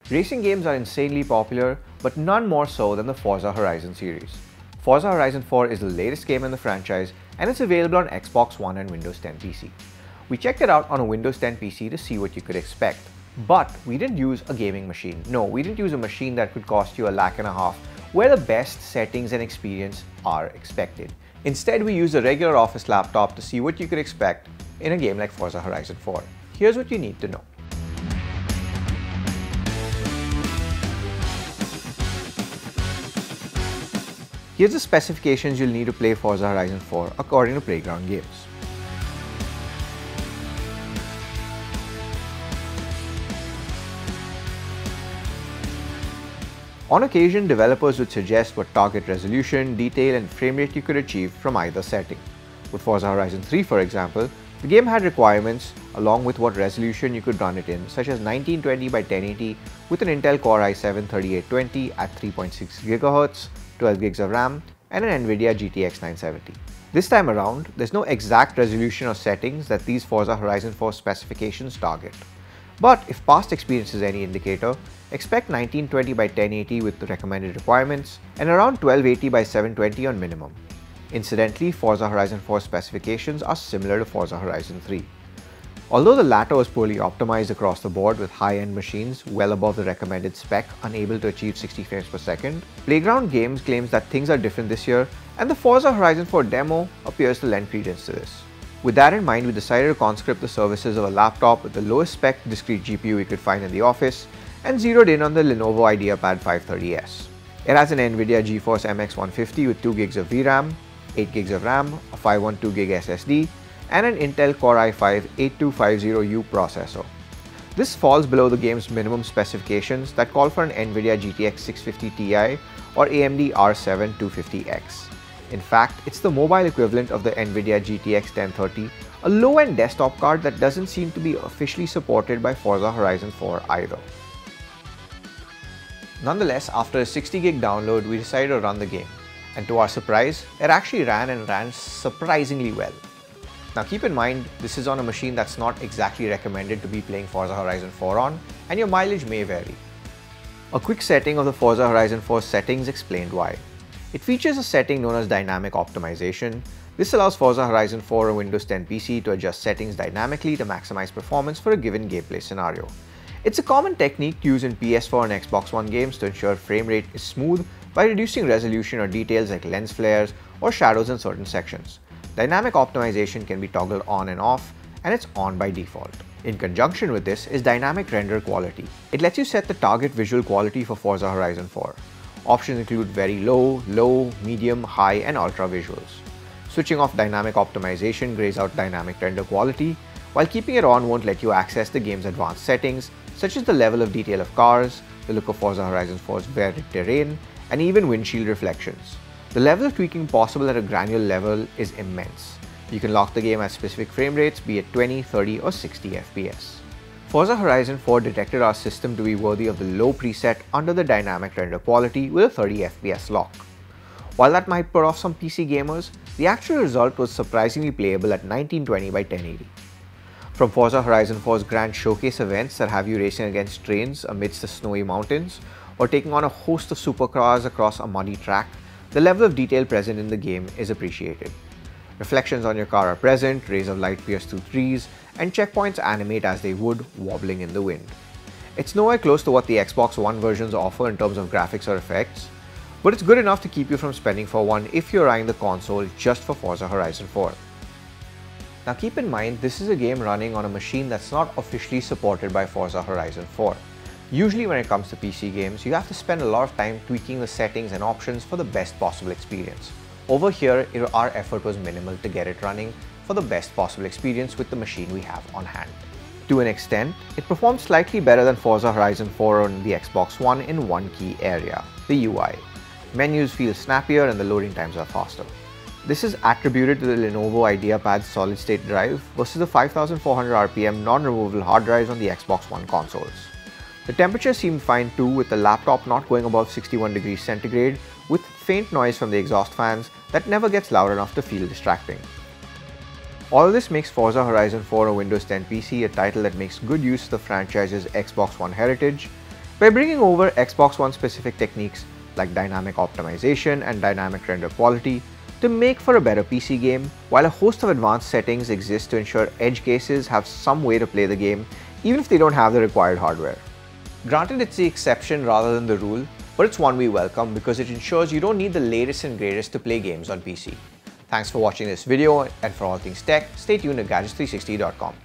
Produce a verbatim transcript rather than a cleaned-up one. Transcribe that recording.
Racing games are insanely popular, but none more so than the Forza Horizon series. Forza Horizon four is the latest game in the franchise, and it's available on Xbox One and Windows ten P C. We checked it out on a Windows ten P C to see what you could expect. But we didn't use a gaming machine. No, we didn't use a machine that could cost you a lakh and a half, where the best settings and experience are expected. Instead, we used a regular office laptop to see what you could expect in a game like Forza Horizon four. Here's what you need to know. Here's the specifications you'll need to play Forza Horizon four according to Playground Games. On occasion, developers would suggest what target resolution, detail, and frame rate you could achieve from either setting. With Forza Horizon three, for example, the game had requirements along with what resolution you could run it in, such as nineteen twenty by ten eighty with an Intel Core i seven thirty-eight twenty at three point six gigahertz, twelve gigs of RAM, and an NVIDIA G T X nine seventy. This time around, there's no exact resolution or settings that these Forza Horizon four specifications target. But if past experience is any indicator, expect nineteen twenty by ten eighty with the recommended requirements and around twelve eighty by seven twenty on minimum. Incidentally, Forza Horizon four specifications are similar to Forza Horizon three. Although the latter was poorly optimized across the board with high-end machines well above the recommended spec unable to achieve sixty frames per second, Playground Games claims that things are different this year, and the Forza Horizon four demo appears to lend credence to this. With that in mind, we decided to conscript the services of a laptop with the lowest spec discrete G P U we could find in the office and zeroed in on the Lenovo IdeaPad five thirty S. It has an NVIDIA GeForce M X one fifty with two gigs of V RAM, eight gigs of RAM, a five twelve gig S S D, and an Intel Core i five eighty-two fifty U processor. This falls below the game's minimum specifications that call for an NVIDIA G T X six fifty Ti or A M D R seven two fifty X. In fact, it's the mobile equivalent of the NVIDIA G T X ten thirty, a low-end desktop card that doesn't seem to be officially supported by Forza Horizon four either. Nonetheless, after a sixty gig download, we decided to run the game, and to our surprise, it actually ran and ran surprisingly well. Now keep in mind, this is on a machine that's not exactly recommended to be playing Forza Horizon four on, and your mileage may vary. A quick setting of the Forza Horizon four settings explained why. It features a setting known as dynamic optimization. This allows Forza Horizon four or Windows ten P C to adjust settings dynamically to maximize performance for a given gameplay scenario. It's a common technique used in P S four and Xbox One games to ensure frame rate is smooth by reducing resolution or details like lens flares or shadows in certain sections. Dynamic optimization can be toggled on and off, and it's on by default. In conjunction with this is dynamic render quality. It lets you set the target visual quality for Forza Horizon four. Options include very low, low, medium, high, and ultra visuals. Switching off dynamic optimization grays out dynamic render quality, while keeping it on won't let you access the game's advanced settings, such as the level of detail of cars, the look of Forza Horizon four's varied terrain, and even windshield reflections. The level of tweaking possible at a granular level is immense. You can lock the game at specific frame rates, be it twenty, thirty, or sixty F P S. Forza Horizon four detected our system to be worthy of the low preset under the dynamic render quality with a thirty F P S lock. While that might put off some P C gamers, the actual result was surprisingly playable at nineteen twenty by ten eighty. From Forza Horizon four's grand showcase events that have you racing against trains amidst the snowy mountains, or taking on a host of supercars across a muddy track, the level of detail present in the game is appreciated. Reflections on your car are present, rays of light pierce through trees, and checkpoints animate as they would, wobbling in the wind. It's nowhere close to what the Xbox One versions offer in terms of graphics or effects, but it's good enough to keep you from spending for one if you're eyeing the console just for Forza Horizon four. Now keep in mind, this is a game running on a machine that's not officially supported by Forza Horizon four. Usually when it comes to P C games, you have to spend a lot of time tweaking the settings and options for the best possible experience. Over here, our effort was minimal to get it running for the best possible experience with the machine we have on hand. To an extent, it performs slightly better than Forza Horizon four on the Xbox One in one key area, the U I. Menus feel snappier and the loading times are faster. This is attributed to the Lenovo IdeaPad solid-state drive versus the five thousand four hundred R P M non-removable hard drives on the Xbox One consoles. The temperature seemed fine too, with the laptop not going above sixty-one degrees centigrade, with faint noise from the exhaust fans that never gets loud enough to feel distracting. All of this makes Forza Horizon four or Windows ten P C a title that makes good use of the franchise's Xbox One heritage, By bringing over Xbox One specific techniques like dynamic optimization and dynamic render quality to make for a better P C game, while a host of advanced settings exist to ensure edge cases have some way to play the game even if they don't have the required hardware. Granted, it's the exception rather than the rule, but it's one we welcome because it ensures you don't need the latest and greatest to play games on P C. Thanks for watching this video, and for all things tech, stay tuned at gadgets three sixty dot com.